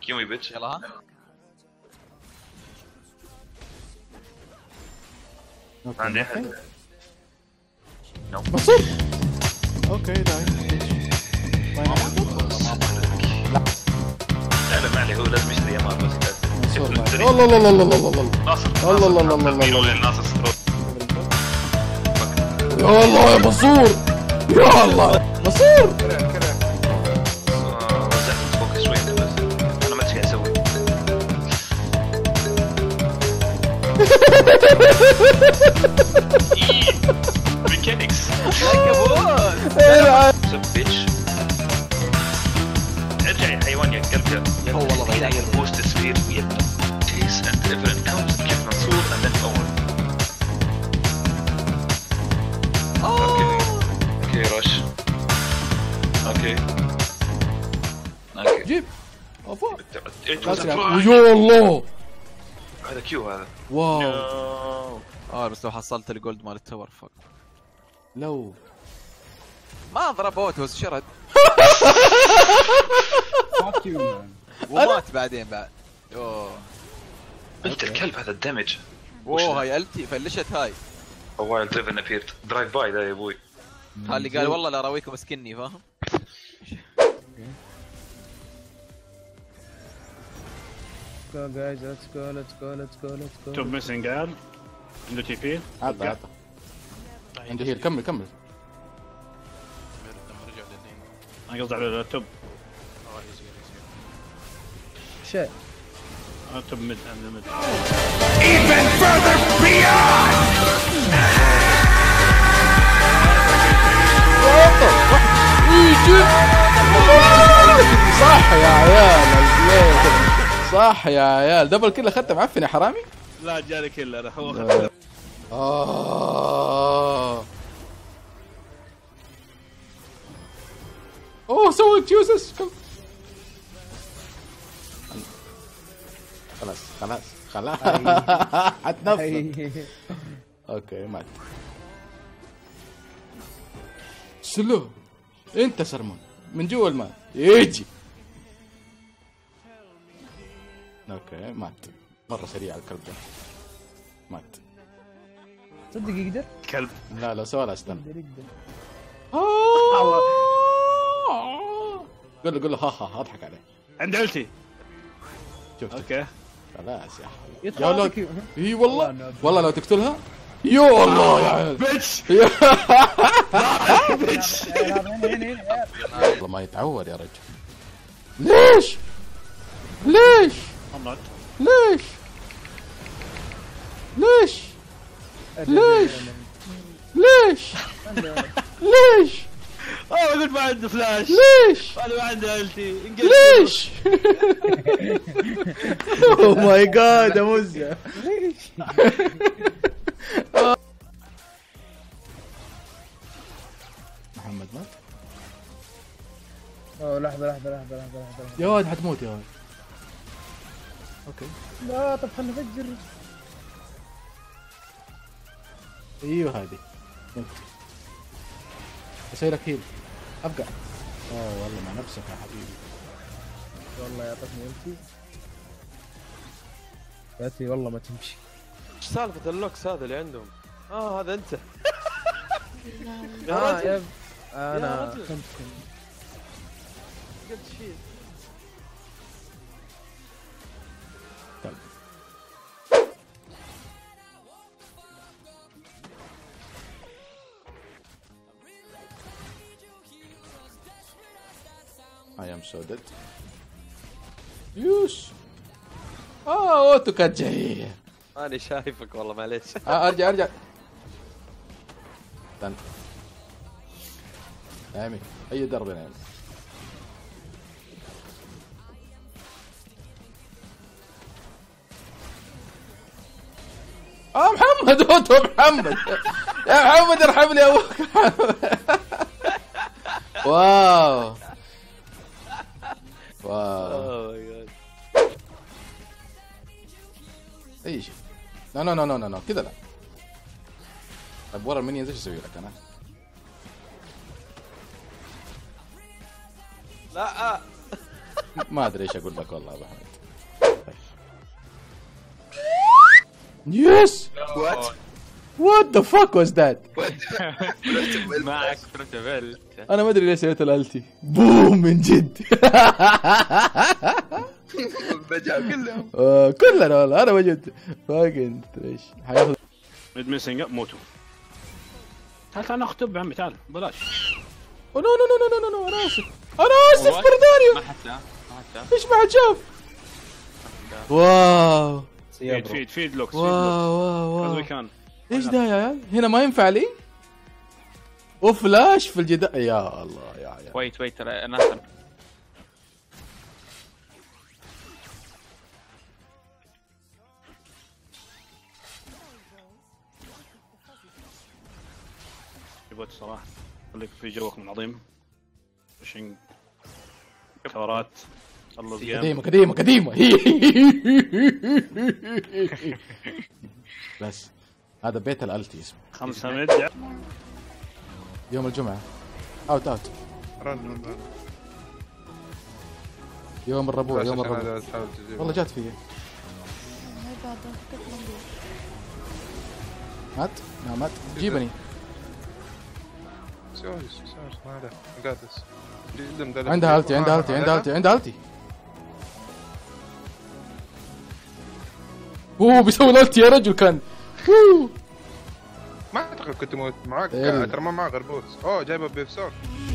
كيمي بيتش. يلا ها. عندي احد. بصير. اوكي داي. لا ما عليه، هو لازم يشتري يا مار بس. الله الله الله الله الله الله ناصر. الله الله الله الله الله. ناصر ستروك. يا الله يا منصور، يا الله منصور. وزعت فوق شوي بس انا ما ادري ايش اسوي. ميكانكس بيتش. ارجع يا حيوان يا كلب. هو والله ضيع. بوست سفير يبدا تيس اند ايفر انكاونت كيف منصور اند ذن فورورد. اوكي رش. اوكي جيب افا. يا يا الله هذا كيو هذا. واو. بس لو حصلت الجولد مال التور فك. لو ما ضربوته بس شرد. ومات بعدين بعد. اوه انت الكلب هذا الدمج. اوه هاي التي فلشت هاي. وايلد دريفن ابيرد درايف باي ده يا ابوي. اللي قال والله لا اراويكم مسكني فاهم. Go guys, let's go. توب ميسنج قال عنده تي بي. عطى عندي هيل. كمل انا قصدي على التوب. شيء. توب ميد عند الميد. صح يا عيال، صح يا عيال. دبل كله اخذته معفن يا حرامي. لا جاني كله انا هو اخذ. اوه سويت جوزس. خلاص حتنفذ. اوكي مات. سلو انت سرمون من جوا الماء يجي. اوكي مات. مرة سريع الكلب ده. مات. صدق يقدر؟ كلب. لا لو سوى لا استنى. قول له ها اضحك عليه. عند علتي. شفت. اوكي خلاص يا حبيبي. يدخل يا ولد كيو. اي والله لو تقتلها. يا الله يا عيال. بيتش. بيتش. والله ما يتعود يا رجل. ليش؟ ليش؟ ليش؟ ليش؟ ليش؟ ليش؟ ليش؟ انا قلت ما عنده فلاش. ليش؟ انا ما عنده التي. ليش؟ اوه ماي جاد يا مزة. ليش؟ محمد مات؟ اوه لحظة. يا ولد حتموت يا ولد. اوكي. لا طب خلنا نفجر. ايوه هذه. اسوي لك هيل. ابقى. والله مع نفسك يا حبيبي. والله يعطيني ياتي والله ما تمشي. ايش سالفة اللوكس هذا اللي عندهم؟ هذا انت. يا رجل. انا كنت قد شيء. I am so dead. يوش. اوتو كانت جاية. انا شايفك والله معليش. ارجع استنى. نعمي اي ضربة نعمي. محمد اوتو محمد. يا محمد ارحمني يا ابوك. واو اي شيء. لا كذا لا. طيب ورا المينيونز ايش اسوي لك انا؟ لا ما ادري ايش اقول لك والله يا ابو حميد. يس وات ذا فاك واز ذات. معك بروتوفيل. انا ما ادري ليش سويت الالتي بوم من جد. بجا كلهم كلنا والله انا ما جد فاكن ايش حياخذ. ميد ميسنج موتوا. تعال نخطب يا عمي تعال بلاش. نو نو نو نو نو انا اسف برداريو. ما حتى ايش ما حد شاف. واو فيد لوكس واو واو كان. ايش ده يا عيال؟ هنا ما ينفع لي؟ وفلاش في الجدار يا الله يا عيال. ويت ترى انا يبغى الصراحه خليك في جوك من عظيم. وشنج كفارات خلص جيم. قديمة بس هذا بيت الالتي اسمه 5 ميد يوم الجمعة. اوت يوم الربوع والله جات فيه. مات ما مات جيبني. عندها التي اوه بيسوي الالتي يا رجل كان. ما اعتقد كنت موت معاك ترى ما معاه غربوس. اوه جايبه بيفسوك.